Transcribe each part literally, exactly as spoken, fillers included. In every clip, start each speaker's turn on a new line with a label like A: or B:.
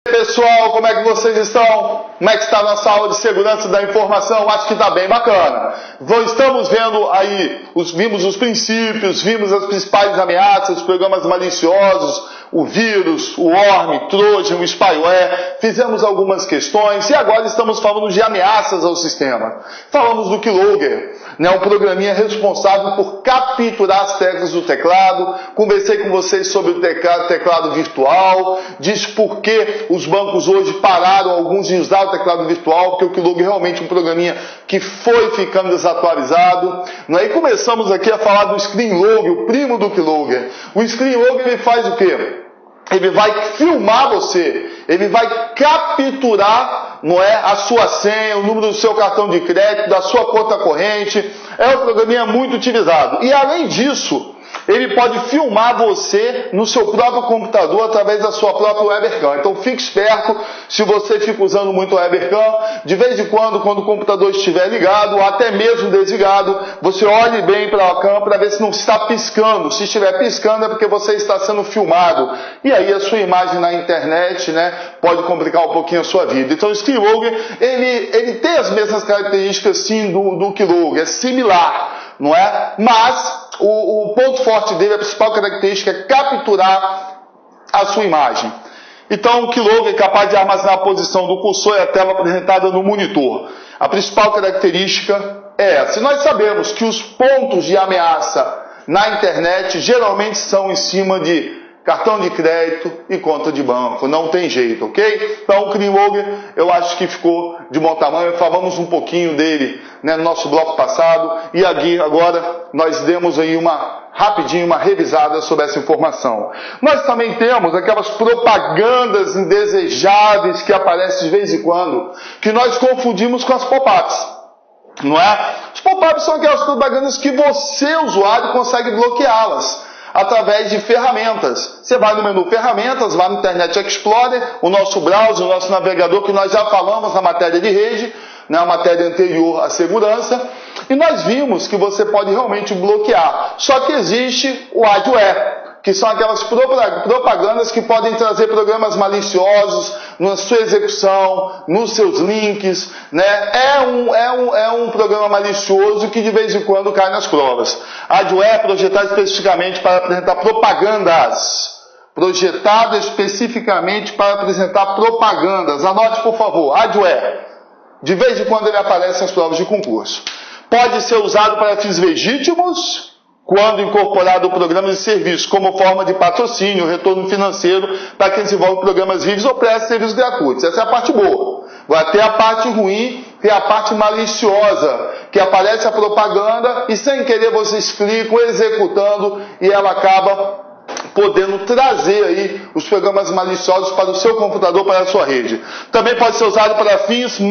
A: Pessoal, como é que vocês estão? Como é que está a nossa aula de segurança da informação? Acho que está bem bacana. Estamos vendo aí, os, vimos os princípios, vimos as principais ameaças, os programas maliciosos, o vírus, o worm, trojan, o spyware, fizemos algumas questões e agora estamos falando de ameaças ao sistema. Falamos do Keylogger, né, um programinha responsável por capturar as teclas do teclado. Conversei com vocês sobre o teclado, teclado virtual, disse por que os bancos hoje pararam alguns de usar o teclado virtual, porque o Keylogger é realmente um programinha que foi ficando desatualizado. E começamos aqui a falar do Screenlogger, o primo do Keylogger. O Screenlogger ele faz o quê? Ele vai filmar você, ele vai capturar, não é, a sua senha, o número do seu cartão de crédito, da sua conta corrente. É um programinha muito utilizado. E além disso, ele pode filmar você no seu próprio computador através da sua própria webcam. Então fique esperto se você fica usando muito a webcam. De vez em quando, quando o computador estiver ligado, ou até mesmo desligado, você olhe bem para a cam para ver se não está piscando. Se estiver piscando é porque você está sendo filmado. E aí a sua imagem na internet, né, pode complicar um pouquinho a sua vida. Então o Screenlogger, ele, ele tem as mesmas características sim do, do Keylogger, é similar, não é? Mas o, o ponto forte dele, a principal característica é capturar a sua imagem. Então, o Keylogger é capaz de armazenar a posição do cursor e a tela apresentada no monitor. A principal característica é essa. E nós sabemos que os pontos de ameaça na internet geralmente são em cima de cartão de crédito e conta de banco. Não tem jeito, ok? Então, o Keylogger, eu acho que ficou de bom tamanho. Falamos um pouquinho dele, né, no nosso bloco passado. E aqui, agora, nós demos aí uma, rapidinho, uma revisada sobre essa informação. Nós também temos aquelas propagandas indesejáveis que aparecem de vez em quando, que nós confundimos com as pop-ups. Não é? Os pop-ups são aquelas propagandas que você, usuário, consegue bloqueá-las através de ferramentas. Você vai no menu ferramentas, vai no Internet Explorer, o nosso browser, o nosso navegador, que nós já falamos na matéria de rede, na matéria anterior à segurança, e nós vimos que você pode realmente bloquear. Só que existe o adware, que são aquelas propagandas que podem trazer programas maliciosos na sua execução, nos seus links, né? É um, é um, é um programa malicioso que de vez em quando cai nas provas. Adware é projetado especificamente para apresentar propagandas. Projetado especificamente para apresentar propagandas. Anote, por favor, adware. De vez em quando ele aparece nas provas de concurso. Pode ser usado para fins legítimos, quando incorporado ao programa de serviço, como forma de patrocínio, retorno financeiro para quem desenvolve programas vivos ou presta serviços gratuitos. Essa é a parte boa. Vai ter a parte ruim, que é a parte maliciosa, que aparece a propaganda e sem querer vocês clicam executando e ela acaba podendo trazer aí os programas maliciosos para o seu computador, para a sua rede. Também pode ser usado para fins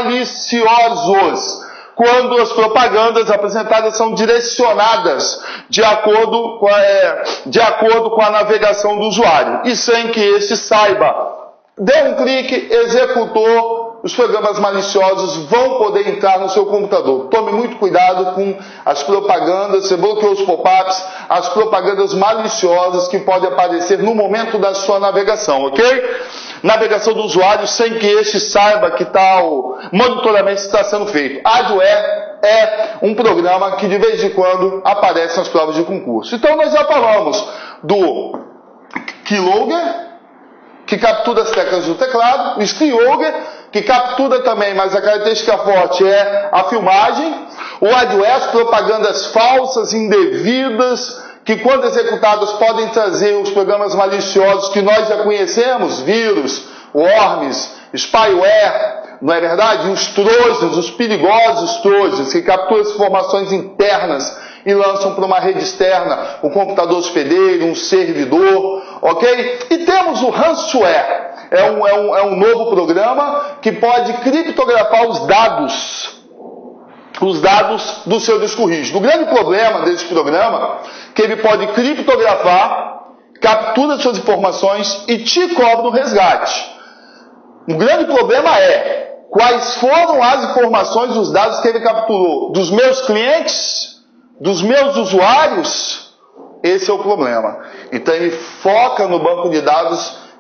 A: maliciosos, quando as propagandas apresentadas são direcionadas de acordo com a, é, de acordo com a navegação do usuário, e sem que este saiba. Deu um clique, executou, os programas maliciosos vão poder entrar no seu computador. Tome muito cuidado com as propagandas, você bloqueou os pop-ups, as propagandas maliciosas que podem aparecer no momento da sua navegação, ok? Navegação do usuário sem que este saiba que tal monitoramento está sendo feito. Adware é um programa que de vez em quando aparece nas provas de concurso. Então nós já falamos do Keylogger, que captura as teclas do teclado, o Screenlogger, que captura também, mas a característica forte é a filmagem, o adware, as propagandas falsas, indevidas, que quando executados podem trazer os programas maliciosos que nós já conhecemos, vírus, worms, spyware, não é verdade? E os trojans, os perigosos trojans, que capturam as informações internas e lançam para uma rede externa, um computador hospedeiro, um servidor, ok? E temos o ransomware, é um, é um, é um novo programa que pode criptografar os dados, os dados do seu disco rígido. O grande problema desse programa é que ele pode criptografar, captura suas informações e te cobra o resgate. O grande problema é quais foram as informações, os dados que ele capturou dos meus clientes, dos meus usuários. Esse é o problema. Então ele foca no banco de dados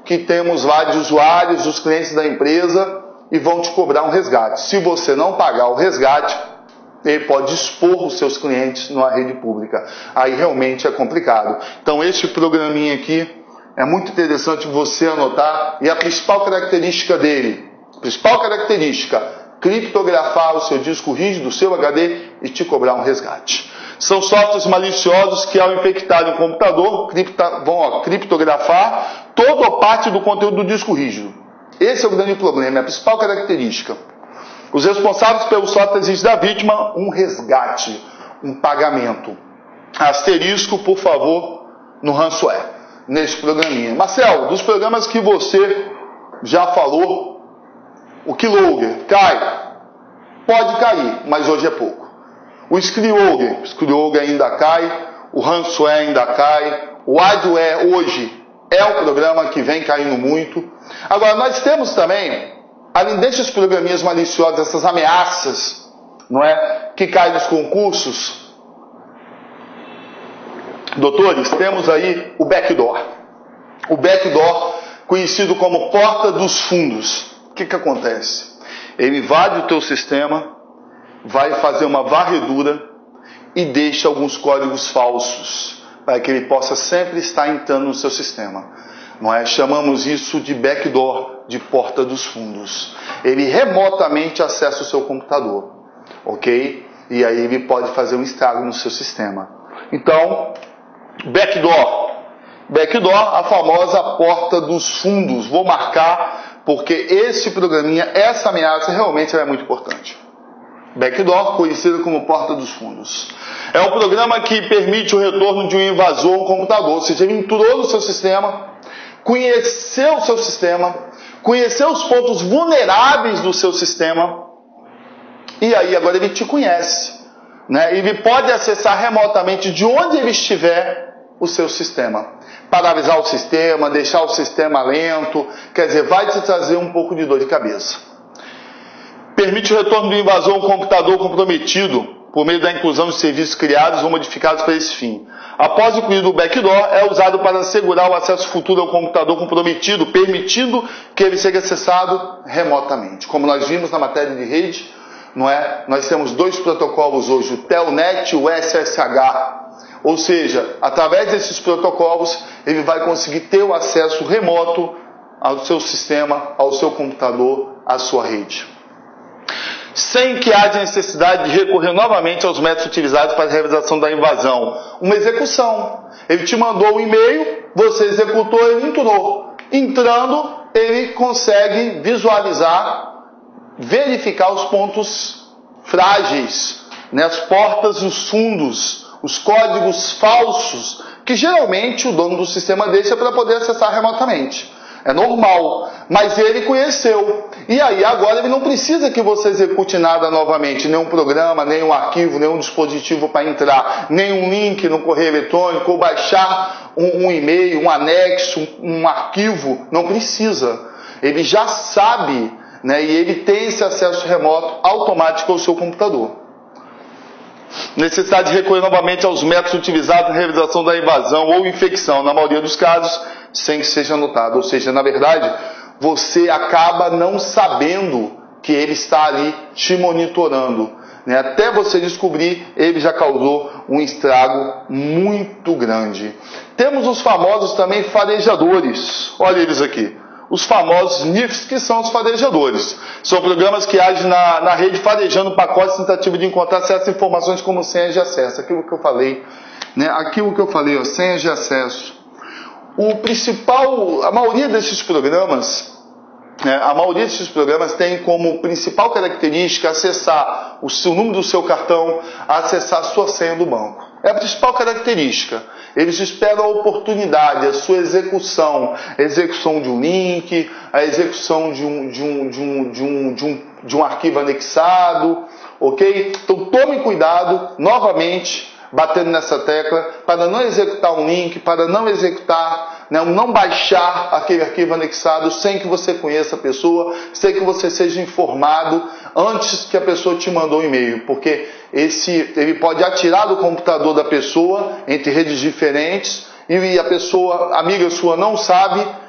A: que temos lá de usuários, dos clientes da empresa, e vão te cobrar um resgate. Se você não pagar o resgate, ele pode expor os seus clientes na rede pública. Aí realmente é complicado. Então este programinha aqui é muito interessante você anotar, e a principal característica dele, principal característica, criptografar o seu disco rígido, o seu H D, e te cobrar um resgate. São softwares maliciosos que, ao infectar o computador, cripta, vão ó, criptografar toda ou parte do conteúdo do disco rígido. Esse é o grande problema, é a principal característica. Os responsáveis pelo software exigem da vítima um resgate, um pagamento. Asterisco, por favor, no ransomware, nesse programinha. Marcelo, dos programas que você já falou, o Keylogger cai? Pode cair, mas hoje é pouco. O Screwogger, o Screwogger ainda cai, o ransomware ainda cai, o adware hoje é um programa que vem caindo muito. Agora, nós temos também, além desses programinhas maliciosos, essas ameaças, não é, que caem nos concursos, doutores, temos aí o backdoor. O backdoor, conhecido como porta dos fundos. O que que acontece? Ele invade o teu sistema, vai fazer uma varredura e deixa alguns códigos falsos, para que ele possa sempre estar entrando no seu sistema. Não é? Chamamos isso de backdoor, de porta dos fundos. Ele remotamente acessa o seu computador, ok? E aí ele pode fazer um estrago no seu sistema. Então, backdoor. Backdoor, a famosa porta dos fundos. Vou marcar, porque esse programinha, essa ameaça realmente é muito importante. Backdoor, conhecido como porta dos fundos. É um programa que permite o retorno de um invasor ao computador, ou seja, ele entrou no seu sistema, conheceu o seu sistema, conheceu os pontos vulneráveis do seu sistema, e aí agora ele te conhece, né? Ele pode acessar remotamente de onde ele estiver o seu sistema, paralisar o sistema, deixar o sistema lento, quer dizer, vai te trazer um pouco de dor de cabeça. Permite o retorno do invasor a um computador comprometido por meio da inclusão de serviços criados ou modificados para esse fim. Após incluído o backdoor, é usado para assegurar o acesso futuro ao computador comprometido, permitindo que ele seja acessado remotamente. Como nós vimos na matéria de rede, não é? Nós temos dois protocolos hoje, o Telnet e o S S H. Ou seja, através desses protocolos, ele vai conseguir ter o acesso remoto ao seu sistema, ao seu computador, à sua rede, sem que haja necessidade de recorrer novamente aos métodos utilizados para a realização da invasão. Uma execução. Ele te mandou um e-mail, você executou, ele entrou. Entrando, ele consegue visualizar, verificar os pontos frágeis, né, as portas, os fundos, os códigos falsos, que geralmente o dono do sistema deixa para poder acessar remotamente. É normal, mas ele conheceu. E aí agora ele não precisa que você execute nada novamente, nenhum programa, nenhum arquivo, nenhum dispositivo para entrar, nenhum link no correio eletrônico, ou baixar um, um e-mail, um anexo, um, um arquivo, não precisa. Ele já sabe, né, e ele tem esse acesso remoto automático ao seu computador. Necessidade de recorrer novamente aos métodos utilizados na realização da invasão ou infecção, na maioria dos casos, sem que seja notado. Ou seja, na verdade, você acaba não sabendo que ele está ali te monitorando, né? Até você descobrir, ele já causou um estrago muito grande. Temos os famosos também farejadores. Olha eles aqui. Os famosos N I Fs, que são os farejadores. São programas que agem na, na rede farejando pacotes tentativos de encontrar certas informações como senhas de acesso. Aquilo que eu falei, né? Aquilo que eu falei, ó, senhas de acesso. O principal, a maioria desses programas, né, a maioria desses programas tem como principal característica acessar o seu número do seu cartão, acessar a sua senha do banco. É a principal característica. Eles esperam a oportunidade, a sua execução, a execução de um link, a execução de um, de um, de um, de um, de um, de um arquivo anexado, ok? Então tome cuidado, novamente, batendo nessa tecla, para não executar um link, para não executar, né, não baixar aquele arquivo anexado sem que você conheça a pessoa, sem que você seja informado antes que a pessoa te mandou um e-mail, porque esse, ele pode atirar do computador da pessoa entre redes diferentes e a pessoa, amiga sua, não sabe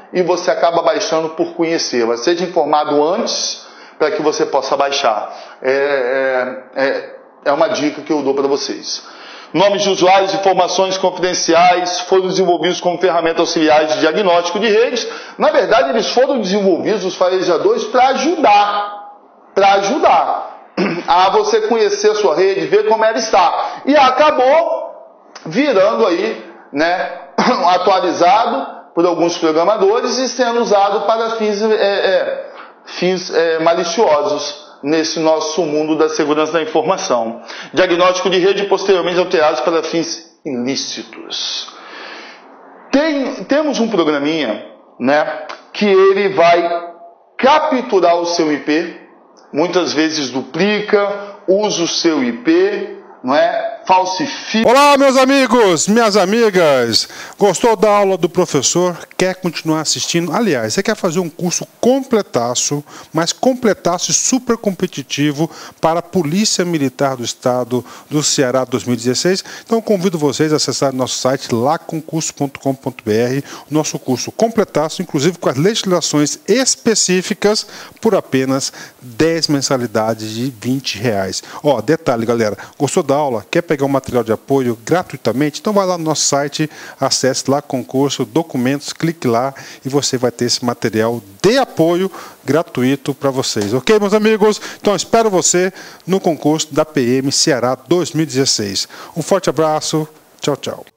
A: e você acaba baixando por conhecer. Mas seja informado antes para que você possa baixar. É, é, é, é uma dica que eu dou para vocês. Nomes de usuários e informações confidenciais foram desenvolvidos como ferramenta auxiliares de diagnóstico de redes. Na verdade, eles foram desenvolvidos, os farejadores, para ajudar. Para ajudar a você conhecer a sua rede, ver como ela está. E acabou virando aí, né, atualizado por alguns programadores e sendo usado para fins, é, é, fins é, maliciosos nesse nosso mundo da segurança da informação. Diagnóstico de rede posteriormente alterados para fins ilícitos. Tem, temos um programinha, né, que ele vai capturar o seu I P, muitas vezes duplica, usa o seu I P, não é? Falsifica.
B: Olá, meus amigos, minhas amigas. Gostou da aula do professor? Quer continuar assistindo? Aliás, você quer fazer um curso completaço, mas completaço e super competitivo para a Polícia Militar do Estado do Ceará dois mil e dezesseis? Então, convido vocês a acessar nosso site laconcurso ponto com ponto br, nosso curso completaço, inclusive com as legislações específicas, por apenas dez mensalidades de vinte reais. Ó, detalhe, galera, gostou da aula? Quer pegar um material de apoio gratuitamente? Então vai lá no nosso site, acesse lá concurso, documentos, clique lá e você vai ter esse material de apoio gratuito para vocês. Ok, meus amigos? Então espero você no concurso da P M Ceará dois mil e dezesseis. Um forte abraço, tchau, tchau.